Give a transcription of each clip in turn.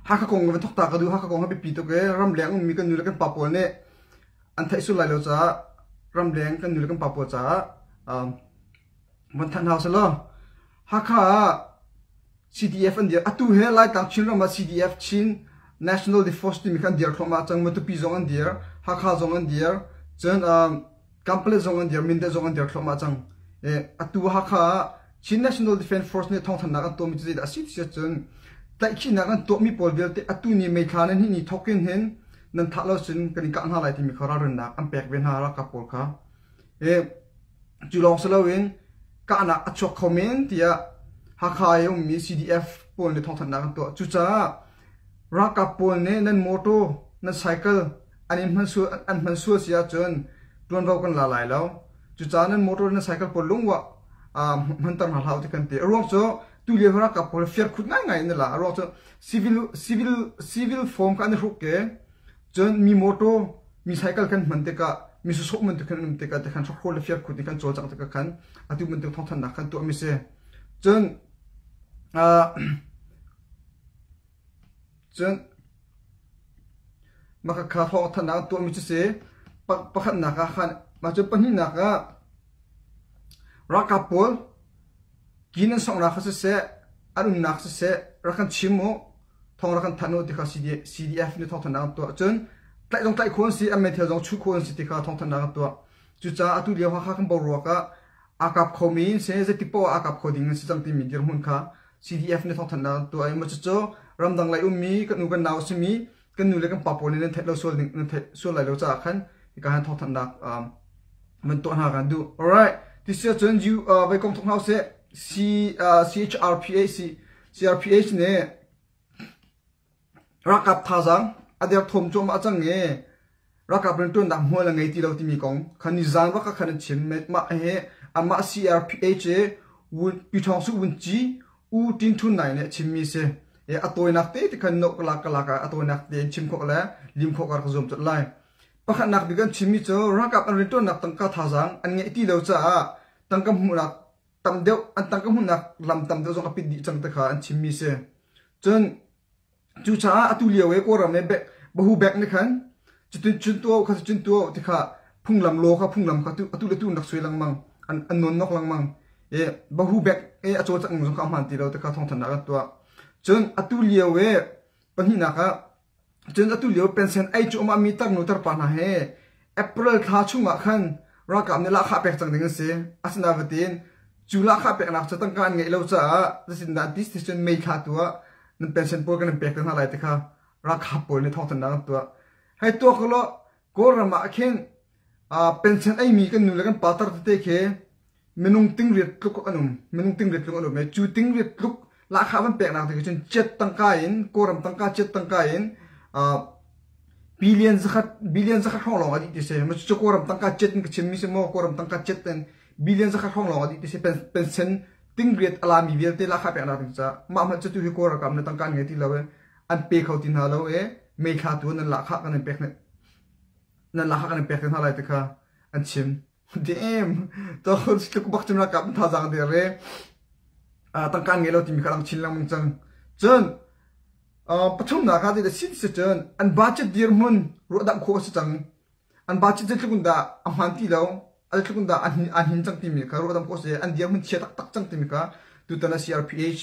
haka kong man thok ta ka du haka kong ha pi to ke ram leng mi kan nu le kan papol ne an thai su lai lo cha ram leng kan nu le kan papol cha man than house lo haka CDF and dia atu he lai tak chin ram CDF chin National Defense Team kan dia khoma chang ma tu pi zong an dia haka zong an dia chen company zong an dia min de zong an dia khoma chang atu haka chin National Defense Force ne thong than na kan to mi chi da si chi chen tại khi nào anh tụi mi bỏ việc thì atu ni mấy khả năng ni thokin hen nên thà lâu xin cái cả hai lại thì mình khara rồi nè anh bẹt bên hà ra cặp bồ cá chú long sẽ lâu in cả na achok comment thì ha khai ông mi CDF bồn để thong thằng nào tụi chú cha ra cặp bồn nên moto nên cycle anh mình xua xia chân tuần vào con là lại lâu chú cha nên moto nên cycle bồn lung wa mình tăng hào hào thì cần tiền rồi số tu liệt ra cặp bồn phiệt khút ngay ngay nên là rồi số civil form cái này rút cái chân mi moto mi cycle kan mình teka mi số mình teka mình teka teka số khô là phiệt khút thì kan cho chẳng teka kan atu mình teka thong thằng nào kan tụi mi se chân mà cái khá thong thằng nào tụi mi se bắt khăn nạc khăn mà chân bắt hin nạc ra cặp bồn kỹ năng sống nạc se anh nạc se ra khăn chim mo thong ra khăn thằng nào thì khá CDF như thong thằng nào tụi chân tại trong tại khuôn si anh mới theo dòng chú khuôn si thì khá thong thằng nào tụi chú cha atu liều hoa khăn bảo ruột cả akap khomi se je tipo akap khoding se chang ti mi dir hun kha CDF ne thong thang na to ai ma cho ramdang lai ummi kan nu kan naw si mi kan nu le kan papol ne thelo sol ne sol lai lo cha khan ka han thong thang na man to ha kan du alright this is turn you by kom thong house CRPH ne rakap thazang ader thom chom achang nge rakap ren ton da mo la ngai ti lo ti mi kong khani zang wa ka khan chin me ma he ama CRPH pi thong su wun chi u tin thun nai ne chimmi se atoi nak te ti khan no kala kala ka atoi nak te chim kho la lim kho kar khazom chat lai pakhat nak bigan chimmi cho rakap an return nak tangka thazang an nge ti lo cha tangka mu nak tam deu an tangka mu nak lam tam deu jong apit di chang ta kha an chimmi se chen chu cha atu liaw e ko ram ne be bahu bek ne khan chun to kha chun to ti kha phung lam lo kha phung lam kha atu le tu nak sui lang mang an non nok lang mang bahu bek acho chang jong ka man ti lo te kha thong than na to chun atu liaw e pani na kha chun atu liaw pension ai chu ma mi tak no tar pa na he April tha chunga khan ra kam ne la kha pek chang ding se asna vatin chu la kha pek nak chatang kan ngai lo cha sin na decision mei kha to nan pension por kan pek na lai te kha ra kha pol ne thong than na to hai to kholo ko rama khen pension ai mi kan nu la kan patar te ke menung ting ret luk anum menung ting ret luk anum me chu ting ret luk la kha ban pek nak te chen chet tangka in ko ram tangka chet tangka in billion zakhat hong long adi se ma chu ko ram tangka chet ni chen mi se mo ko ram tangka chet ten billion zakhat hong long adi se pension ting ret ala mi vel te la kha pek nak cha ma ma chu hi ko ra kam na tangka nge ti lawe an pe khau tin ha lo me kha tu nan la kha kan pek ne nan la kha kan pek na lai te kha an chim damn to khut ku bak chim la kam tha jang de re tang kan nge lo ti mi khalang chin lang mung chang chen pathum na kha de sit se chen an budget dir mun ro dam kho se chang an budget je tlukun da amhan ti lo al tlukun da an hin chang ti mi kha ro dam kho se an dir mun che tak tak chang ti mi ka tu ta na CRPH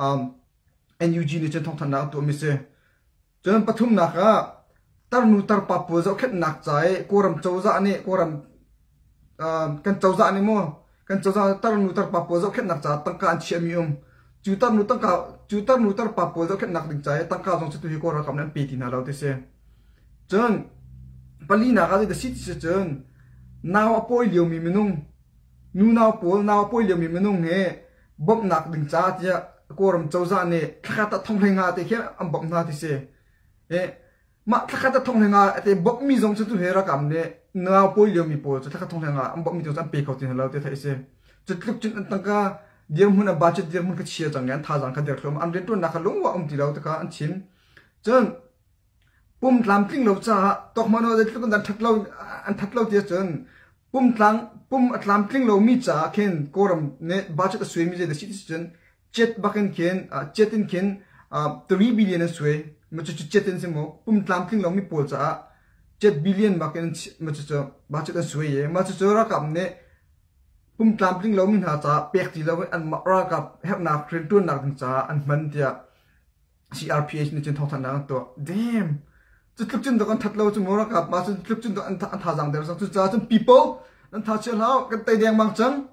NUG ni chen thong than na to mi se chen pathum na kha tar nu tar pa po zo khet nak chai koram chawza ani koram kan chawza ani mo kan chawza tar nu tar pa po zo khet nak cha tangka an chemium chu tar nu tar pa po zo khet nak ding chai tangka jong chu hi ko ra kam nan pe ti na lo te se chen pali na ga de sit se chen naw apoi liu mi minung nu naw apoi liu mi minung he bok nak ding cha tia koram chawza ne kha ta thong lenga te khe am bok na ti se ma thakata thong lenga ate bok mi jong chu tu hera kam ne na poi liu mi po chu thakata thong lenga am bok mi jong pe khau tin halo te thai se chu tluk chin an tangka dir mun a budget dir mun ka chia chang yan tha jang ka der khlom am ren tu na kha lung wa ti lo ta ka an chim chen pum tlam tling lo cha tok mano de tluk dan thak lo ti chen pum tlam tling lo mi cha khen koram ne budget a swim mi je de citizen chet baken ken chetin ken 3 billion a sway mà chú chết tên xem mo pum tlam kinh lòng mi pol cha 7 billion mà cái mà chú mà chú cái suy mà chú ra cầm nè pum tlam kinh lòng mi ha cha pek ti lo an ma ra kap hep na krin tu na cha an man tia CRPH ni chen thong than na to damn chú lúc chân đó con thật lâu chú mua ra kap mà chú lúc chân đó an tha giang der sang chú cha chú people an tha chen hao cái tay đen mang trắng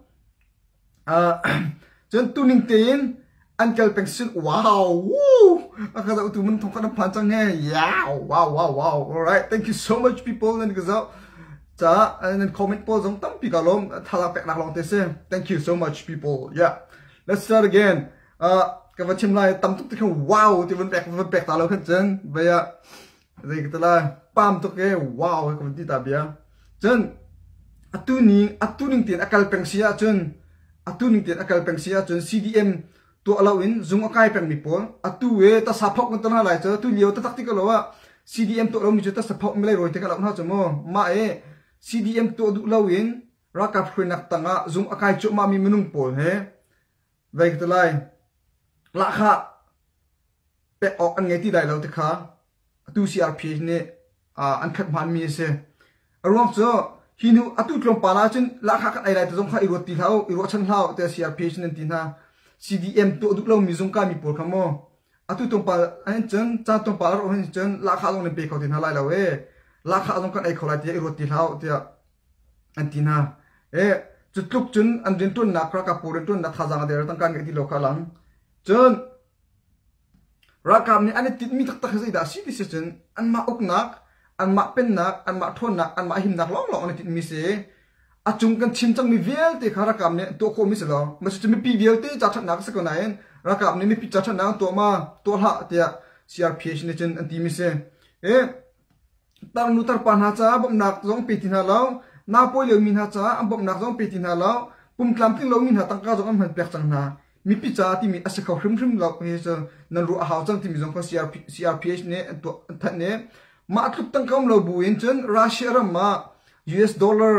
chân tu ning tiền anh kêu pension wow woo cái đó tụi mình thông qua phản trang nghe yeah wow alright thank you so much people nên cái đó cha nên comment po giống tâm pi kalom thala pek nak long te se thank you so much people yeah let's start again cái vật chim lai tâm tức cái wow thì vẫn pek ta lo khẩn chân bây giờ đây cái là pam tức cái wow cái vật đi ta bia chân atu ning tiền akal pensia chân atu ning tiền akal pensia chân CDM tu alawin zung akai peng mipol atu we ta sapok ngon tana lai cha tu liu ta taktikal wa CDM tu lo mi chu ta sapok mi lai roi te ka law na chamo ma e CDM tu du lawin rakap khrinak tanga zung akai chu ma mi minung pol he vai ta lai la kha pe ok an ngai ti dai lo te kha tu CRPH ne an khat man mi se arwang cho hinu atu tlom pala chen la kha kan ai lai ta zong kha iro ti hlau iro chan hlau te CRPH nen tin ha CDM tu du lo mi zung ka mi pol khamo atu tong pa an chen cha tong pa ro hen chen la kha long ne pe kho tin halai la we la kha long kan ai kholai ti ro ti hlau ti an tin ha e chu tluk chun an din tun na kra ka pur tun na tha jang der tang kan ti lo kha lang chen ra kam ni an ti mi tak tak zai da si ti chen an ma ok nak an ma pen nak an ma thon nak an ma him nak long long an ti mi se achung kan chim chang mi vel te khara kam ne to ko mi se lo ma chu mi pi vel te cha that nak se ko nain ra kam ne mi pi cha that na to ma to ha te CRPH ne chen an ti mi se e tang nu tar pan ha cha bom nak jong pi tin ha lo na poi le min ha cha am bom nak jong pi tin ha lo pum klam ting lo min ha tang ka jong am han pek chang na mi pi cha ti mi ase khaw hrim lo he cha nan ru a haw chang ti mi jong ko CRPH ne to that ne ma atlup tang kam lo bu in chen Russia ra ma US dollar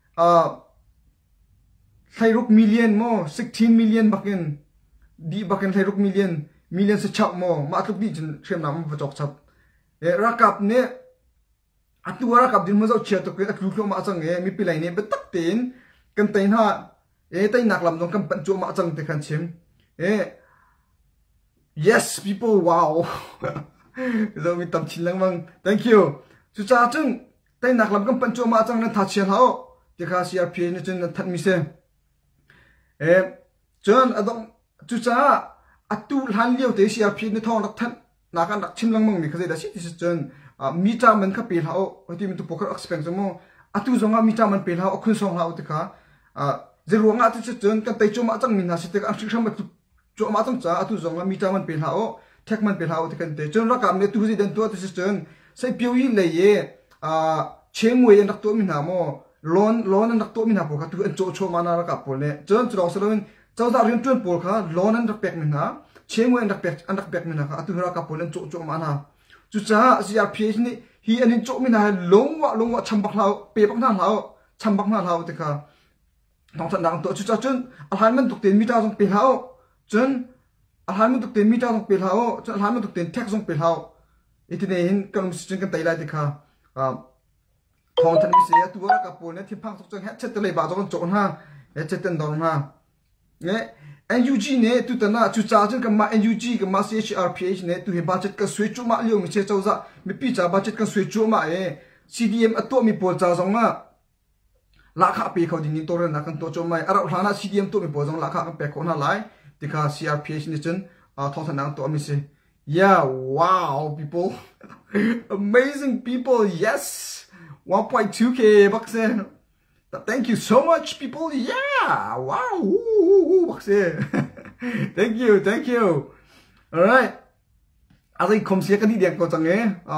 thairuk million mo 16 million bakin di bakin thairuk million se chap mo ma tluk di chen shem nam va chok chap e rakap ne atu rakap din mo zo che to ke atlu klo ma chang e mi pilai ne be tak tin kan tai na e tai nak lam dong kan pan chu ma chang te khan chim e yes people wow zo mi tam chin lang mang thank you chu cha chung tai nak lam kan pan chu ma chang na tha chen hao ti kha CRPH ne chen that mi se e chon adong chu cha atu han liu te CRPH ne thong rak that na kan rak chim lang mang mi kha da si ti chen mi ta man kha pe hao ti mi tu poker expense mo atu zonga mi ta man pe hao khun song hao ti kha je ruanga tu chen kan tai chu ma chang min ha si te ka shik sham tu chu ma chang cha atu zonga mi ta man pe hao thek man pe hao ti kan te chon rakam ne tu ji den tu ti chen sai piu yi le ye chengwe nak to min ha mo loan nak to min ha po kha tu an cho cho mana ra ka pol ne chon chu so lon chau da rin tun pol kha loan an rak pek min ha chengwe an rak pek min ha atu ra ka pol an cho mana chu cha CRPH ni hi an cho min ha longwa cham bak lau pe bak na lau cham bak na lau te kha tong than dang to chu cha chun alhan man tuk ten mi ta jong pe hao chun alhan man tuk ten mi ta jong pe hao chun alhan man tuk ten thek jong pe hao itine hin kan chen kan tai lai te kha thong than mi se tu ra ka pol ne thi phang sok chang headset le ba jong chon ha headset ten dong ha nge NUG ne tu ta na chu cha chen ka ma NUG ka ma CRPH ne tu he budget ka switch ma liu mi che chau za mi pi cha budget ka switch ma e CDM ato mi pol cha jong ma la kha pe kho ding ni to na kan to cho mai ara hlana CDM to mi pol jong la kha ka pe ko na lai ti kha CRPH ne chen thong than nang to mi se yeah wow people amazing people yes 1.2k bucks thank you so much people yeah wow bucks thank you all right ai kom sia kan di dek ko chang e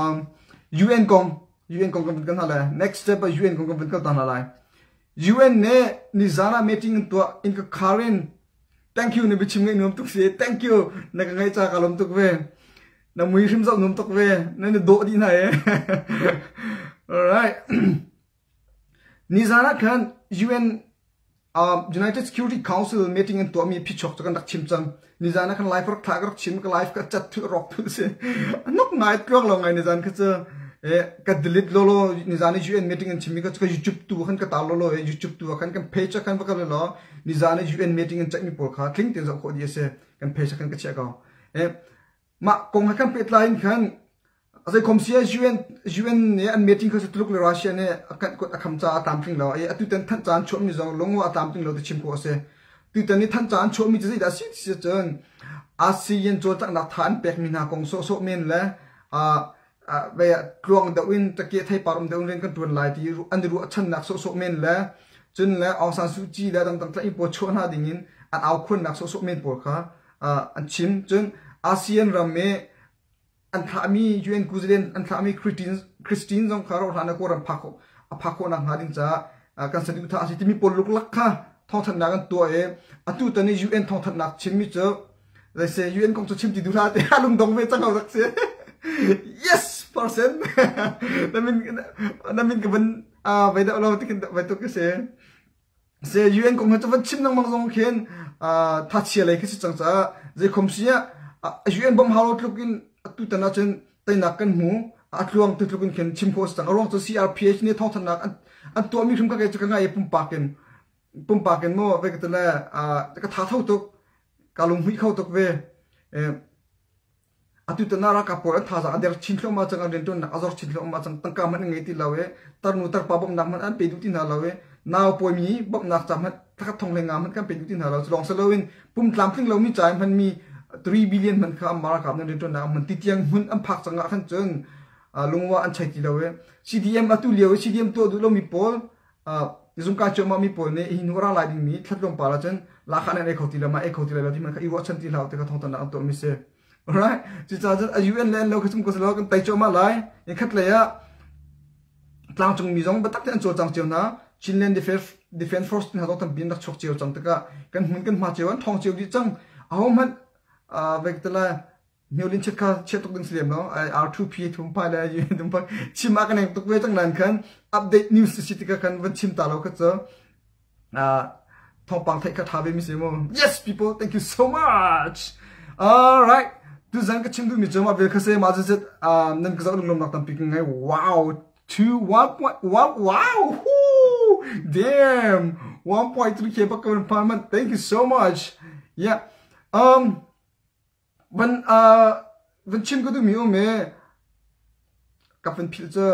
UN kong kan hala next step UN kong kan ta na lai UN ne nizana meeting to in ka current thank you ne bichim ngai nom tuk se thank you na ka ngai cha kalom tuk ve na mui rim zau nom tuk ve na ne do di na e all right nizana kan UN United Security Council meeting in to mi pichok to kan dak chim chang nizana kan live rak thak rak chim ka live ka chat thu rock thu se nok ngai klok lo ngai nizan ka cha ka delete lo nizani UN meeting in chimi ka YouTube tu kan ka ta lo YouTube tu kan page kan ba ka lo nizani UN meeting in chakmi por kha thing tin zo ko di se kan page kan ka che ka ma kong kan pet line kan asai komsia UN ne an meeting ka tuluk le Russia ne akan ko akham cha tam thing lo atu ten than chan chom mi zong longo atam thing lo de chim ko se tu ten ni than chan chom mi ji da si chen ASEAN cho tak na than pek mi na kong so men le ve klong da win ta ke thai parum de ren kan tun lai ti an ru achan nak so men le chun le Aung San Suu Kyi le dang tla ipo chon ha dingin an au khun nak so men por kha an chim chun ASEAN ram me an thami UN Kuzilen an thami Christian jong kharo thana ko ram phako na ngading cha kan sadu tha asi timi pol luk lak kha thong than na kan to atu tani UN thong than nak chimmi cho they say UN kong cho chim ti du tha te halung dong ve chang rak se yes person namin ka ban ve da lo ti ve to ke se UN kong cho van chim nang mang jong khen tha chia lai ke si chang cha je khom sia UN bom halo tlukin tu tana chen tai nak kan mu atluang tu tlukin khen chim ko sang arong to CRPH ne thong than nak an to mi thum ka ke cha nga ye pum pa ken mo ve ka tala ka tha thau to kalung hui khau tok ve atu tana ra ka por tha za ader chinthlo ma chang ren ton azor chinthlo ma chang tang ka man ngai ti lawe tar nu tar pa bom nak man an pe du ti na lawe naw poi mi bom nak cham hat ta thong le nga man kan pe du ti na law long sa lawin pum tlam thing lo mi chai man mi 3 billion man kha mara kam na ren ton na man ti tiang hun am phak changa khan chung lungwa an chai ti lawe CDM atu liawe CDM to du lo mi pol zum ka choma mi pol ne hin wara la ding mi thatlom pala chen la khana ne khoti la ma e khoti la ti man kha i wa chan ti law te ka thong tan na to mi se alright ji cha a UN land lo khum ko lo kan tai choma lai in khat le ya tlang chung mi jong ba tak ten cho chang chiu na Chinland Defense Force na dong tam bin dak chok chiu chang ta ka kan hun kan ma chiu an thong chiu di chang ahom han vekla Miolin cheka chetok ding slim no R2P thum pa la yu dum pa chima kan ek tok we chang nan khan update news city ka kan van chim ta lo ka cho thong pang thai ka thabe mi se mo yes people thank you so much all right tu zang ka chim du mi choma ve ka se ma je nan ka zang lom nak tam picking hai wow 1.1 wow damn 1.3k pa per month thank you so much yeah when chim ko du mi o me ka fen filter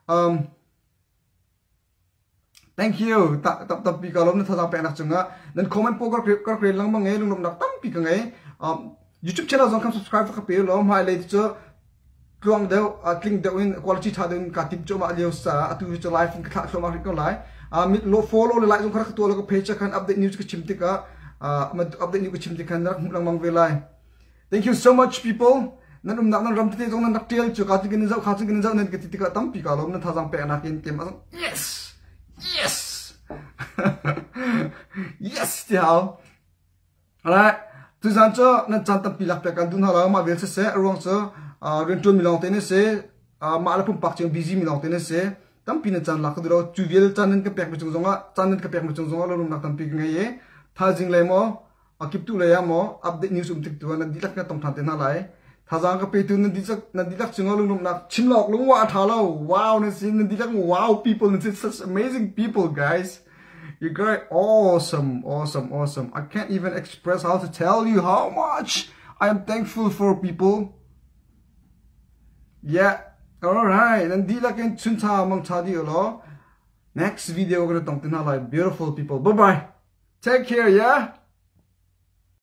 thank you ta pi ka lom na tha pa nak chunga then comment po ka kre lang ma nge lum nak tam pi ka nge YouTube channel jong kam subscribe ka pe lom hai le cho klong de link de in quality tha den ka tip cho ma leo sa atu cho live ka tha so ma ri ko lai mit lo follow le like jong kha to lo ko page kan update news ka chimti ka update news ka chimti kan rak lang mang ve lai thank you so much people nan nak nan ram te jong nan dak tel chu ka ti gin zau kha ti gin zau nan ka ti ka tam pi ka lom na tha jang pe na kin kem yes yes tiao alright tu zan cho nan chan tam pi lak pe kan dun ha la ma vel se rong cho ren ton mi long te ne se ma la pum pak chang busy mi long te ne se tam pi na chan lak du ro chu vel chan nan ka pek mi chung zonga chan nan ka pek mi chung zonga lo nak tam pi ngai ye tha jing lai mo akip tu lai mo update news tik tu na dilak na tong than te na lai tha jang ka pe tu na dilak chung lo nak chim lok lung wa tha lo wow na sin na dilak wow people and such amazing people guys you guys awesome I can't even express how to tell you how much I am thankful for people yeah alright and dilak en chun tha mang tha di lo next video gonna tong te na lai beautiful people bye bye take care yeah